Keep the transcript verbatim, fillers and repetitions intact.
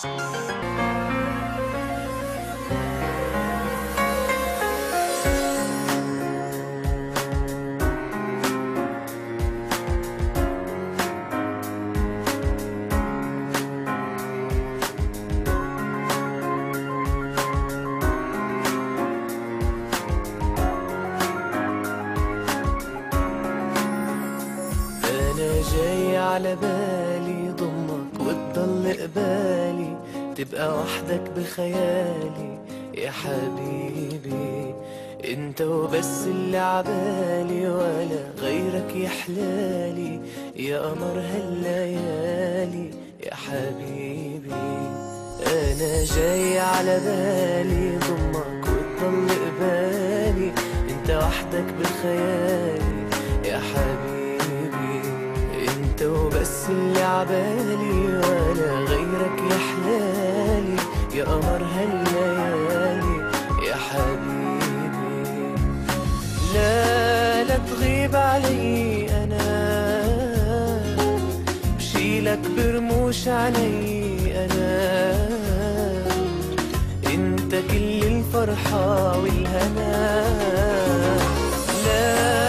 جاي على بالي ضمك وتضل قبالي، تبقى وحدك بخيالي يا حبيبي. انت وبس اللي عبالي ولا غيرك يحلالي، يا قمر هالليالي يا حبيبي. انا جاي على بالي ضمك وتضل قبالي، انت وحدك بخيالي يا حبيبي. انت وبس اللي عبالي ولا غيرك يحلالي، يا قمر هالليالي يا حبيبي. لا لا تغيب علي انا، بشيلك برموش علي انا، انت كل الفرحة والهنا. لا